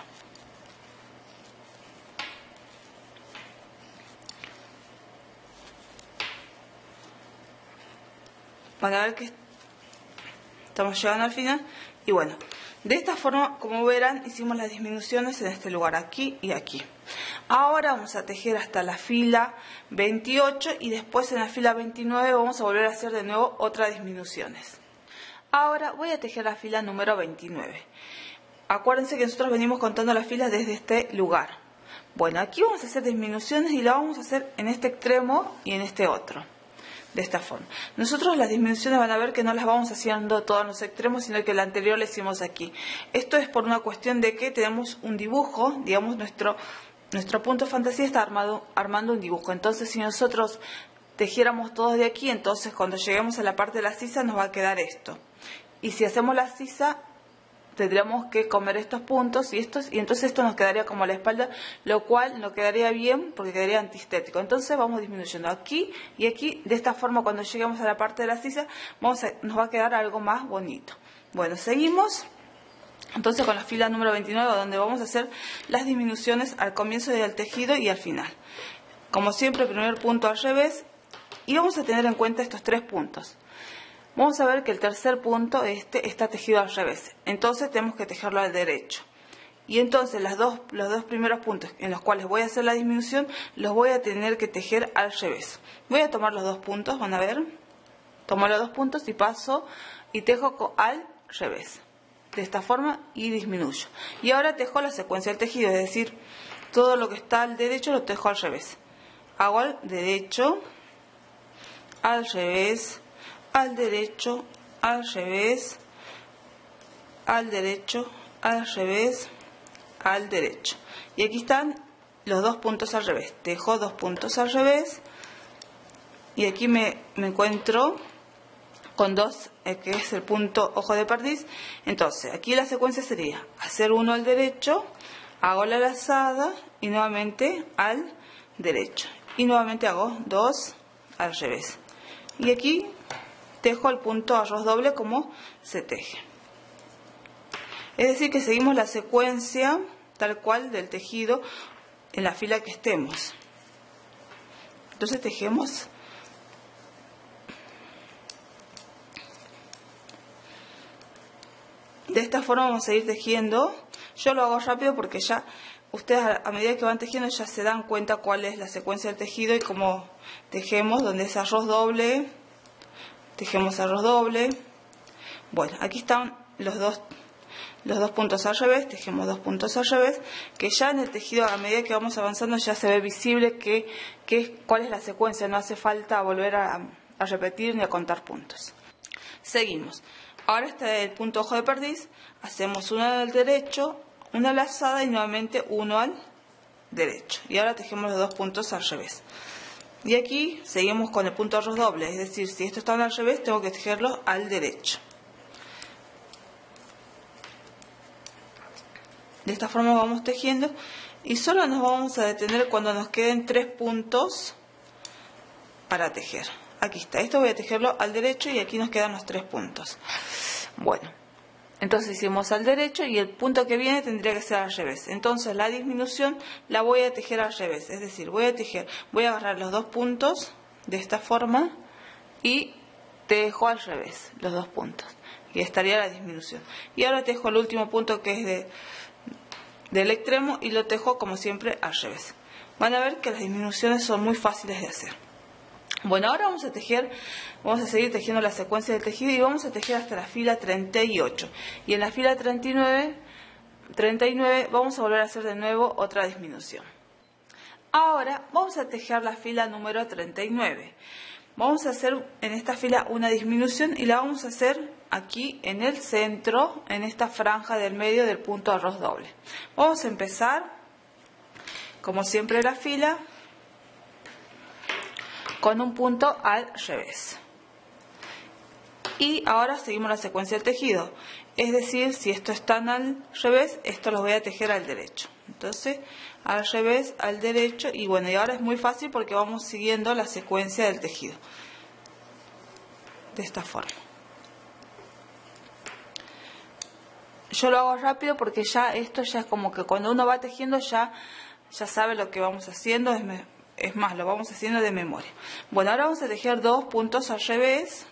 Van a ver que estamos llegando al final. Y bueno, de esta forma, como verán, hicimos las disminuciones en este lugar, aquí y aquí. Ahora vamos a tejer hasta la fila veintiocho y después en la fila veintinueve vamos a volver a hacer de nuevo otras disminuciones. Ahora voy a tejer la fila número veintinueve. Acuérdense que nosotros venimos contando las filas desde este lugar. Bueno, aquí vamos a hacer disminuciones y la vamos a hacer en este extremo y en este otro. De esta forma. Nosotros las disminuciones van a ver que no las vamos haciendo todos en los extremos, sino que la anterior la hicimos aquí. Esto es por una cuestión de que tenemos un dibujo, digamos, nuestro, nuestro punto de fantasía está armado, armando un dibujo. Entonces, si nosotros tejiéramos todos de aquí, entonces cuando lleguemos a la parte de la sisa nos va a quedar esto. Y si hacemos la sisa, tendríamos que comer estos puntos y estos, y entonces esto nos quedaría como la espalda, lo cual no quedaría bien porque quedaría antiestético. Entonces vamos disminuyendo aquí y aquí, de esta forma cuando lleguemos a la parte de la sisa, vamos a, nos va a quedar algo más bonito. Bueno, seguimos entonces con la fila número veintinueve, donde vamos a hacer las disminuciones al comienzo del tejido y al final. Como siempre, el primer punto al revés, y vamos a tener en cuenta estos tres puntos. Vamos a ver que el tercer punto este está tejido al revés. Entonces tenemos que tejerlo al derecho. Y entonces las dos, los dos primeros puntos en los cuales voy a hacer la disminución, los voy a tener que tejer al revés. Voy a tomar los dos puntos, van a ver. Tomo los dos puntos y paso y tejo al revés. de esta forma y disminuyo. Y ahora tejo la secuencia del tejido, es decir, todo lo que está al derecho lo tejo al revés. Hago al derecho, al revés, al derecho, al revés, al derecho, al revés, al derecho. Y aquí están los dos puntos al revés. Tejo dos puntos al revés y aquí me, me encuentro con dos, eh, que es el punto ojo de perdiz. Entonces aquí la secuencia sería hacer uno al derecho, hago la lazada y nuevamente al derecho y nuevamente hago dos al revés y aquí tejo el punto arroz doble como se teje. Es decir que seguimos la secuencia tal cual del tejido en la fila que estemos. Entonces tejemos de esta forma, vamos a ir tejiendo. Yo lo hago rápido porque ya ustedes a medida que van tejiendo ya se dan cuenta cuál es la secuencia del tejido y cómo tejemos, donde es arroz doble, tejemos arroz doble. Bueno, aquí están los dos los dos puntos al revés, tejemos dos puntos al revés, que ya en el tejido a medida que vamos avanzando ya se ve visible que, que cuál es la secuencia, no hace falta volver a, a repetir ni a contar puntos. Seguimos. Ahora está el punto ojo de perdiz, hacemos uno al derecho, una lazada y nuevamente uno al derecho. Y ahora tejemos los dos puntos al revés. Y aquí seguimos con el punto arroz doble, es decir, si esto está al revés tengo que tejerlo al derecho. De esta forma vamos tejiendo y solo nos vamos a detener cuando nos queden tres puntos para tejer. Aquí está, esto voy a tejerlo al derecho y aquí nos quedan los tres puntos. Bueno, entonces hicimos al derecho y el punto que viene tendría que ser al revés. Entonces la disminución la voy a tejer al revés, es decir, voy a tejer, voy a agarrar los dos puntos de esta forma y tejo al revés los dos puntos y estaría la disminución. Y ahora tejo el último punto que es de del extremo y lo tejo como siempre al revés. Van a ver que las disminuciones son muy fáciles de hacer. Bueno, ahora vamos a tejer, vamos a seguir tejiendo la secuencia del tejido y vamos a tejer hasta la fila treinta y ocho. Y en la fila treinta y nueve, treinta y nueve vamos a volver a hacer de nuevo otra disminución. Ahora vamos a tejer la fila número treinta y nueve. Vamos a hacer en esta fila una disminución y la vamos a hacer aquí en el centro, en esta franja del medio del punto arroz doble. Vamos a empezar, como siempre, la fila con un punto al revés. Y ahora seguimos la secuencia del tejido. Es decir, si esto está al revés, esto lo voy a tejer al derecho. Entonces, al revés, al derecho. Y bueno, y ahora es muy fácil porque vamos siguiendo la secuencia del tejido. De esta forma. Yo lo hago rápido porque ya esto ya es como que cuando uno va tejiendo ya, ya sabe lo que vamos haciendo. Es, me, es más, lo vamos haciendo de memoria. Bueno, ahora vamos a tejer dos puntos al revés.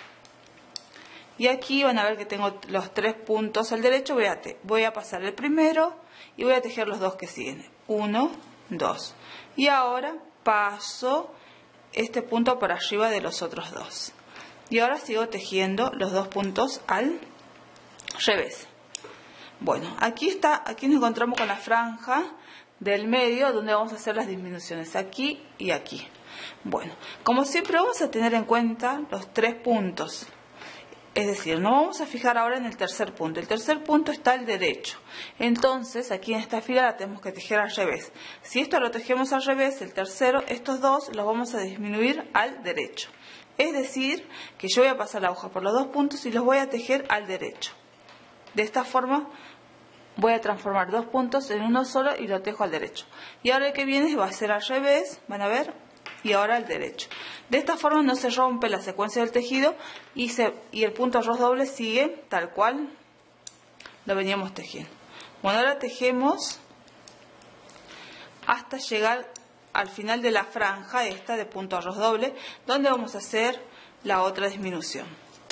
Y aquí van a ver que tengo los tres puntos al derecho. Voy a, te, voy a pasar el primero y voy a tejer los dos que siguen. Uno, dos. Y ahora paso este punto por arriba de los otros dos. Y ahora sigo tejiendo los dos puntos al revés. Bueno, aquí está, aquí nos encontramos con la franja del medio donde vamos a hacer las disminuciones. Aquí y aquí. Bueno, como siempre vamos a tener en cuenta los tres puntos. Es decir, no vamos a fijar ahora en el tercer punto. El tercer punto está al derecho. Entonces, aquí en esta fila la tenemos que tejer al revés. Si esto lo tejemos al revés, el tercero, estos dos los vamos a disminuir al derecho. Es decir, que yo voy a pasar la hoja por los dos puntos y los voy a tejer al derecho. De esta forma voy a transformar dos puntos en uno solo y lo tejo al derecho. Y ahora el que viene va a ser al revés, van a ver, y ahora al derecho. De esta forma no se rompe la secuencia del tejido y, se, y el punto arroz doble sigue tal cual lo veníamos tejiendo. Bueno, ahora tejemos hasta llegar al final de la franja esta de punto arroz doble, donde vamos a hacer la otra disminución.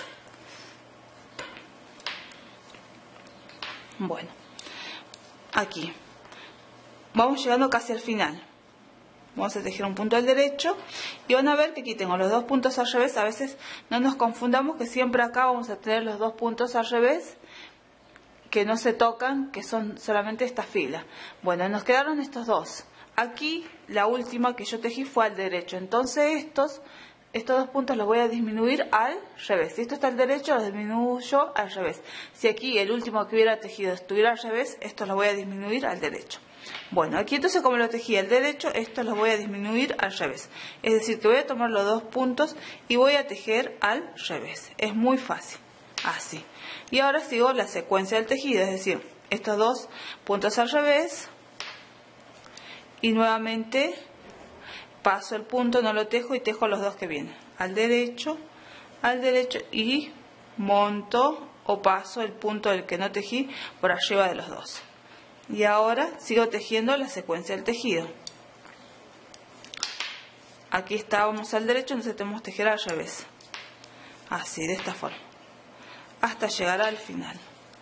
Bueno, aquí vamos llegando casi al final. Vamos a tejer un punto al derecho y van a ver que aquí tengo los dos puntos al revés. A veces no nos confundamos que siempre acá vamos a tener los dos puntos al revés que no se tocan, que son solamente esta fila. Bueno, nos quedaron estos dos. Aquí la última que yo tejí fue al derecho, entonces estos estos dos puntos los voy a disminuir al revés. Si esto está al derecho, los disminuyo al revés. Si aquí el último que hubiera tejido estuviera al revés, estos los voy a disminuir al derecho. Bueno, aquí entonces como lo tejí al derecho, estos los voy a disminuir al revés. Es decir, que voy a tomar los dos puntos y voy a tejer al revés. Es muy fácil, así. Y ahora sigo la secuencia del tejido, es decir, estos dos puntos al revés y nuevamente paso el punto, no lo tejo y tejo los dos que vienen, al derecho, al derecho y monto o paso el punto del que no tejí por arriba de los dos. Y ahora sigo tejiendo la secuencia del tejido. Aquí estábamos al derecho, entonces tenemos que tejer al revés, así, de esta forma, hasta llegar al final.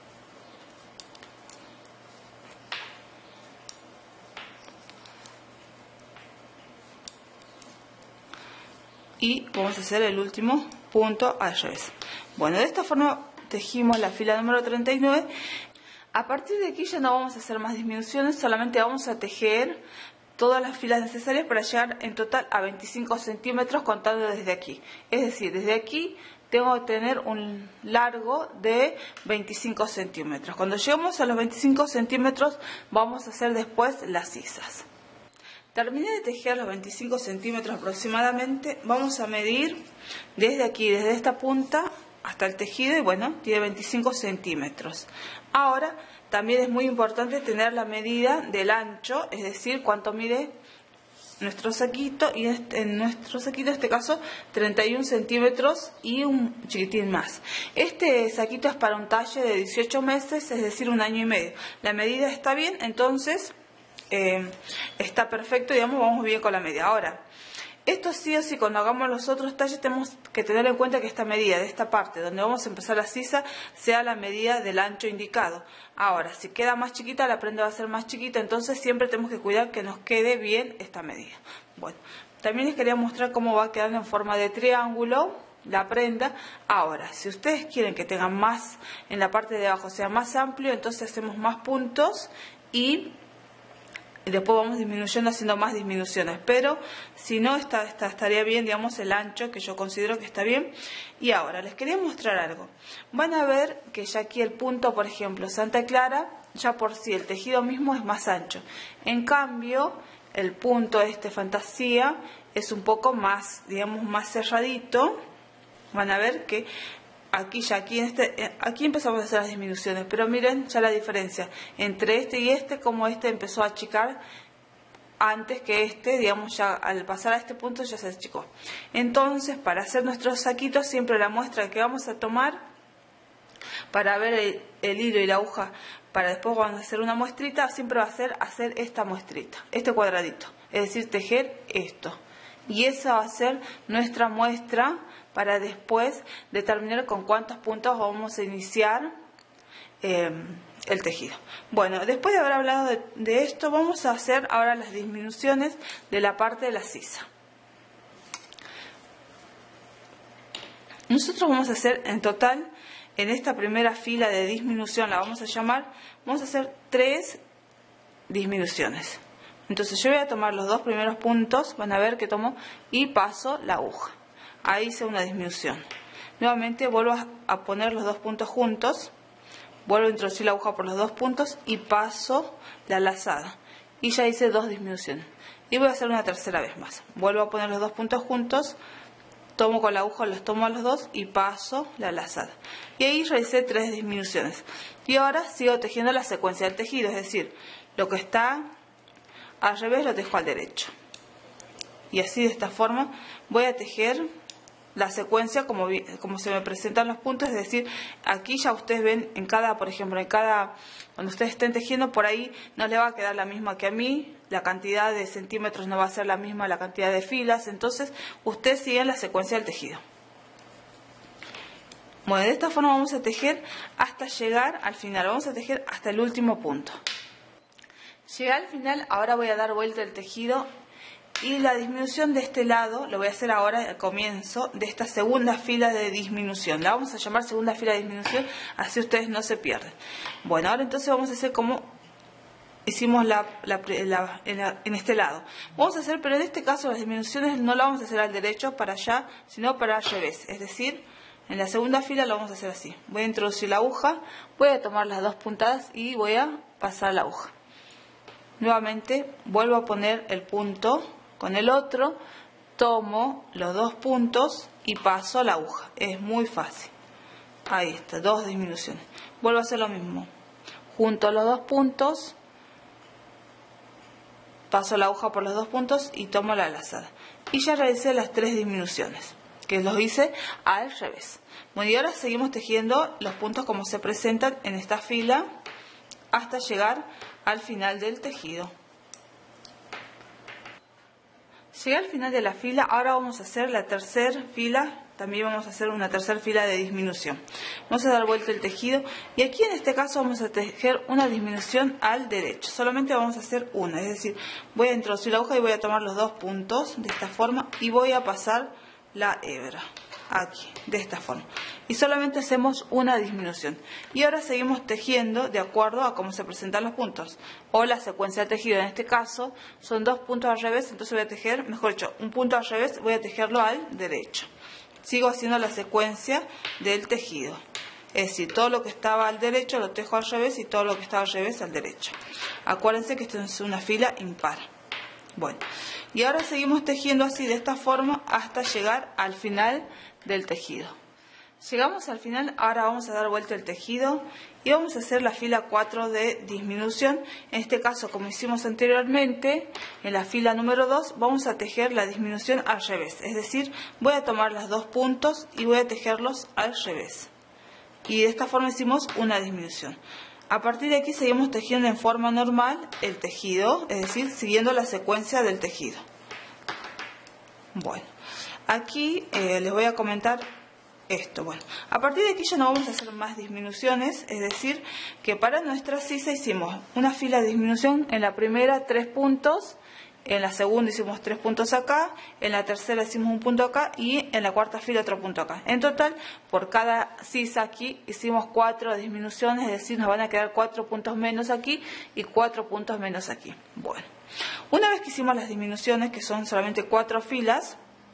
Y vamos a hacer el último punto al revés. Bueno, de esta forma tejimos la fila número treinta y nueve. A partir de aquí ya no vamos a hacer más disminuciones, solamente vamos a tejer todas las filas necesarias para llegar en total a veinticinco centímetros contando desde aquí. Es decir, desde aquí tengo que tener un largo de veinticinco centímetros. Cuando lleguemos a los veinticinco centímetros vamos a hacer después las sisas. Terminé de tejer los veinticinco centímetros aproximadamente. Vamos a medir desde aquí, desde esta punta hasta el tejido, y bueno, tiene veinticinco centímetros. Ahora también es muy importante tener la medida del ancho, es decir, cuánto mide nuestro saquito, y en nuestro saquito en este caso treinta y un centímetros y un chiquitín más. Este saquito es para un talle de dieciocho meses, es decir, un año y medio. La medida está bien, entonces Eh, está perfecto, digamos, vamos bien con la medida. Ahora, esto sí o sí, cuando hagamos los otros talles tenemos que tener en cuenta que esta medida de esta parte donde vamos a empezar la sisa sea la medida del ancho indicado. Ahora, si queda más chiquita, la prenda va a ser más chiquita, entonces siempre tenemos que cuidar que nos quede bien esta medida. Bueno, también les quería mostrar cómo va quedando en forma de triángulo la prenda. Ahora, si ustedes quieren que tengan más, en la parte de abajo sea más amplio, entonces hacemos más puntos y y después vamos disminuyendo, haciendo más disminuciones, pero si no, está, está, estaría bien, digamos, el ancho, que yo considero que está bien. Y ahora les quería mostrar algo. Van a ver que ya aquí el punto, por ejemplo, Santa Clara, ya por sí el tejido mismo es más ancho. En cambio, el punto este Fantasía es un poco más, digamos, más cerradito. Van a ver que aquí ya aquí en este aquí empezamos a hacer las disminuciones, pero miren ya la diferencia entre este y este, como este empezó a achicar antes que este, digamos, ya al pasar a este punto ya se achicó. Entonces, para hacer nuestros saquitos, siempre la muestra que vamos a tomar para ver el, el hilo y la aguja, para después vamos a hacer una muestrita, siempre va a ser hacer esta muestrita, este cuadradito, es decir, tejer esto, y esa va a ser nuestra muestra para después determinar con cuántos puntos vamos a iniciar eh, el tejido. Bueno, después de haber hablado de, de esto, vamos a hacer ahora las disminuciones de la parte de la sisa. Nosotros vamos a hacer en total, en esta primera fila de disminución, la vamos a llamar, vamos a hacer tres disminuciones. Entonces yo voy a tomar los dos primeros puntos, van a ver que tomo y paso la aguja. Ahí hice una disminución. Nuevamente vuelvo a poner los dos puntos juntos, vuelvo a introducir la aguja por los dos puntos y paso la lazada. Y ya hice dos disminuciones. Y voy a hacer una tercera vez más. Vuelvo a poner los dos puntos juntos, tomo con la aguja, los tomo a los dos y paso la lazada. Y ahí realicé tres disminuciones. Y ahora sigo tejiendo la secuencia del tejido, es decir, lo que está al revés lo tejo al derecho. Y así, de esta forma, voy a tejer la secuencia como, como se me presentan los puntos, es decir, aquí ya ustedes ven en cada, por ejemplo, en cada, cuando ustedes estén tejiendo, por ahí no le va a quedar la misma que a mí, la cantidad de centímetros no va a ser la misma, la cantidad de filas, entonces ustedes siguen la secuencia del tejido. Bueno, de esta forma vamos a tejer hasta llegar al final, vamos a tejer hasta el último punto. Llegué al final, ahora voy a dar vuelta el tejido Y la disminución de este lado lo voy a hacer ahora al comienzo de esta segunda fila de disminución. La vamos a llamar segunda fila de disminución, así ustedes no se pierden. Bueno, ahora entonces vamos a hacer como hicimos la, la, la, en, la, en este lado. Vamos a hacer, pero en este caso las disminuciones no las vamos a hacer al derecho para allá, sino para al revés. Es decir, en la segunda fila lo vamos a hacer así. Voy a introducir la aguja, voy a tomar las dos puntadas y voy a pasar la aguja. Nuevamente vuelvo a poner el punto con el otro, tomo los dos puntos y paso la aguja. Es muy fácil. Ahí está, dos disminuciones. Vuelvo a hacer lo mismo. Junto los dos puntos, paso la aguja por los dos puntos y tomo la lazada. Y ya realicé las tres disminuciones, que los hice al revés. Bueno, y ahora seguimos tejiendo los puntos como se presentan en esta fila hasta llegar al final del tejido. Llegué al final de la fila, ahora vamos a hacer la tercera fila, también vamos a hacer una tercera fila de disminución. Vamos a dar vuelta el tejido y aquí en este caso vamos a tejer una disminución al derecho. Solamente vamos a hacer una, es decir, voy a introducir la aguja y voy a tomar los dos puntos de esta forma y voy a pasar la hebra aquí, de esta forma. Y solamente hacemos una disminución. Y ahora seguimos tejiendo de acuerdo a cómo se presentan los puntos. O la secuencia de tejido, en este caso, son dos puntos al revés, entonces voy a tejer, mejor dicho, un punto al revés, voy a tejerlo al derecho. Sigo haciendo la secuencia del tejido. Es decir, todo lo que estaba al derecho lo tejo al revés y todo lo que estaba al revés al derecho. Acuérdense que esto es una fila impar. Bueno, y ahora seguimos tejiendo así de esta forma hasta llegar al final del tejido. Llegamos al final, ahora vamos a dar vuelta el tejido y vamos a hacer la fila cuatro de disminución. En este caso, como hicimos anteriormente, en la fila número dos vamos a tejer la disminución al revés. Es decir, voy a tomar los dos puntos y voy a tejerlos al revés. Y de esta forma hicimos una disminución. A partir de aquí seguimos tejiendo en forma normal el tejido, es decir, siguiendo la secuencia del tejido. Bueno, aquí eh, les voy a comentar esto. Bueno, a partir de aquí ya no vamos a hacer más disminuciones, es decir, que para nuestra sisa hicimos una fila de disminución en la primera, tres puntos, en la segunda hicimos tres puntos acá, en la tercera hicimos un punto acá y en la cuarta fila otro punto acá. En total, por cada sisa aquí hicimos cuatro disminuciones, es decir, nos van a quedar cuatro puntos menos aquí y cuatro puntos menos aquí. Bueno, una vez que hicimos las disminuciones, que son solamente cuatro filas,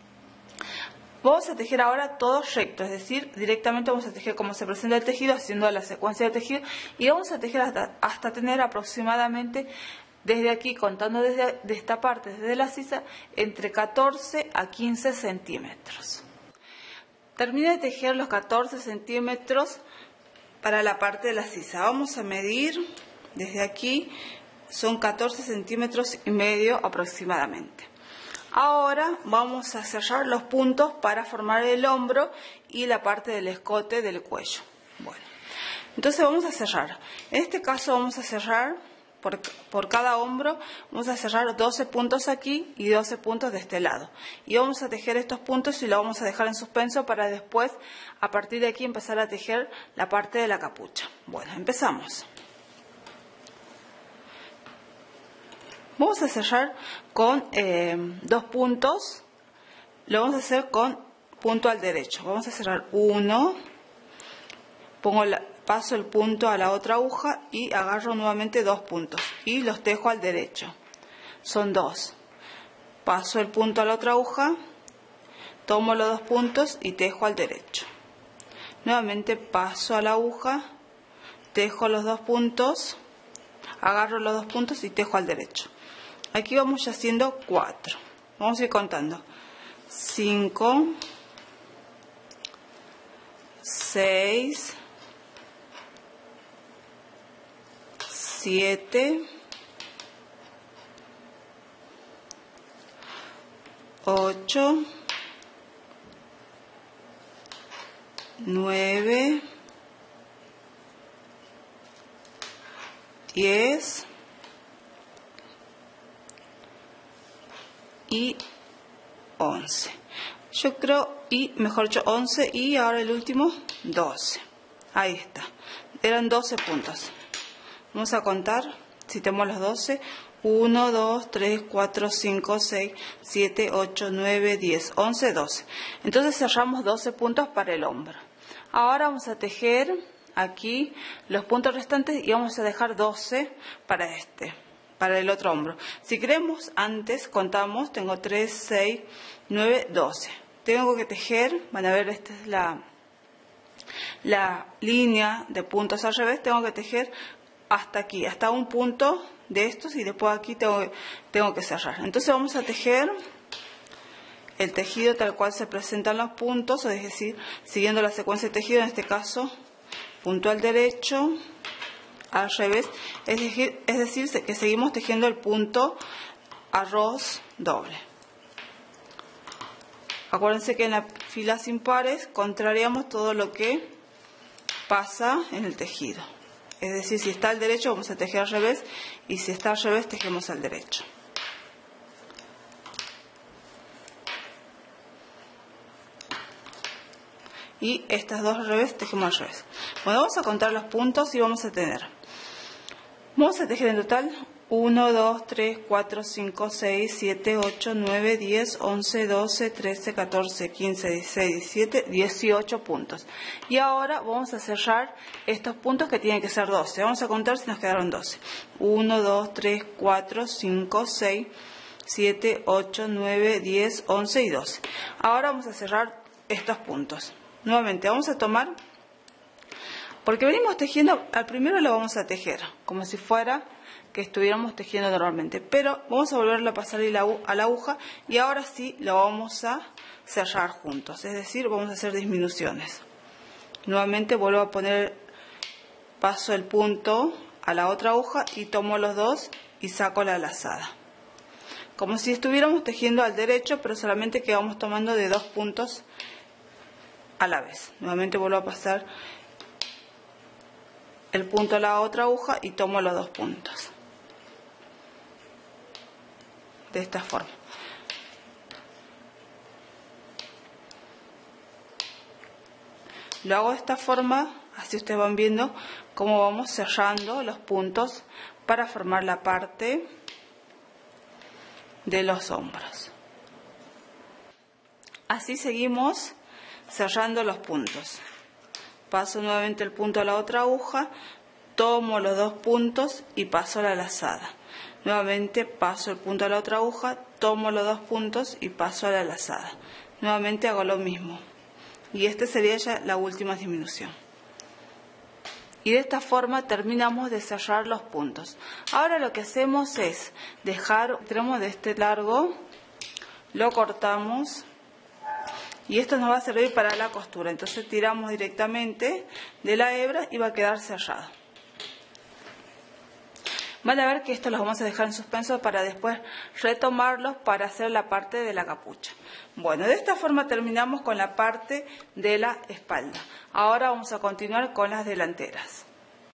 vamos a tejer ahora todo recto, es decir, directamente vamos a tejer como se presenta el tejido, haciendo la secuencia de tejido, y vamos a tejer hasta, hasta tener aproximadamente, desde aquí, contando desde de esta parte, desde la sisa, entre catorce a quince centímetros. Terminé de tejer los catorce centímetros para la parte de la sisa. Vamos a medir desde aquí, son catorce centímetros y medio aproximadamente. Ahora vamos a cerrar los puntos para formar el hombro y la parte del escote del cuello. Bueno, entonces vamos a cerrar. En este caso vamos a cerrar por, por cada hombro, vamos a cerrar doce puntos aquí y doce puntos de este lado. Y vamos a tejer estos puntos y lo vamos a dejar en suspenso para después, a partir de aquí, empezar a tejer la parte de la capucha. Bueno, empezamos. Vamos a cerrar con eh, dos puntos, lo vamos a hacer con punto al derecho. Vamos a cerrar uno, pongo la, paso el punto a la otra aguja y agarro nuevamente dos puntos y los tejo al derecho. Son dos. Paso el punto a la otra aguja, tomo los dos puntos y tejo al derecho. Nuevamente paso a la aguja, tejo los dos puntos, agarro los dos puntos y tejo al derecho. Aquí vamos ya haciendo cuatro. Vamos a ir contando. cinco, seis, siete, ocho, nueve, diez y once. Yo creo, y mejor dicho, once y ahora el último, doce. Ahí está. Eran doce puntos. Vamos a contar, si tenemos los doce, uno, dos, tres, cuatro, cinco, seis, siete, ocho, nueve, diez, once, doce. Entonces cerramos doce puntos para el hombro. Ahora vamos a tejer aquí los puntos restantes y vamos a dejar doce para este, para el otro hombro. Si queremos antes, contamos, tengo tres, seis, nueve, doce. Tengo que tejer, van a ver, esta es la, la línea de puntos al revés, tengo que tejer hasta aquí, hasta un punto de estos y después aquí tengo, tengo que cerrar. Entonces vamos a tejer el tejido tal cual se presentan los puntos, es decir, siguiendo la secuencia de tejido, en este caso, punto al derecho, al revés, es decir, es decir que seguimos tejiendo el punto arroz doble. Acuérdense que en las filas impares contrariamos todo lo que pasa en el tejido. Es decir, si está al derecho vamos a tejer al revés y si está al revés tejemos al derecho. Y estas dos al revés tejemos al revés. Bueno, vamos a contar los puntos y vamos a tener. Vamos a tejer en total uno, dos, tres, cuatro, cinco, seis, siete, ocho, nueve, diez, once, doce, trece, catorce, quince, dieciséis, diecisiete, dieciocho puntos. Y ahora vamos a cerrar estos puntos que tienen que ser doce. Vamos a contar si nos quedaron doce. uno, dos, tres, cuatro, cinco, seis, siete, ocho, nueve, diez, once y doce. Ahora vamos a cerrar estos puntos. Nuevamente vamos a tomar, porque venimos tejiendo, al primero lo vamos a tejer como si fuera que estuviéramos tejiendo normalmente, pero vamos a volverlo a pasar a la aguja y ahora sí lo vamos a cerrar juntos, es decir, vamos a hacer disminuciones. Nuevamente vuelvo a poner, paso el punto a la otra aguja y tomo los dos y saco la lazada, como si estuviéramos tejiendo al derecho, pero solamente que vamos tomando de dos puntos a la vez. Nuevamente vuelvo a pasar el punto a la otra aguja y tomo los dos puntos de esta forma. Lo hago de esta forma, así ustedes van viendo cómo vamos cerrando los puntos para formar la parte de los hombros. Así seguimos cerrando los puntos. Paso nuevamente el punto a la otra aguja, tomo los dos puntos y paso la lazada. Nuevamente paso el punto a la otra aguja, tomo los dos puntos y paso a la lazada. Nuevamente hago lo mismo. Y esta sería ya la última disminución. Y de esta forma terminamos de cerrar los puntos. Ahora lo que hacemos es dejar, tenemos de este largo, lo cortamos. Y esto nos va a servir para la costura. Entonces tiramos directamente de la hebra y va a quedar cerrado. Van a ver que esto los vamos a dejar en suspenso para después retomarlos para hacer la parte de la capucha. Bueno, de esta forma terminamos con la parte de la espalda. Ahora vamos a continuar con las delanteras.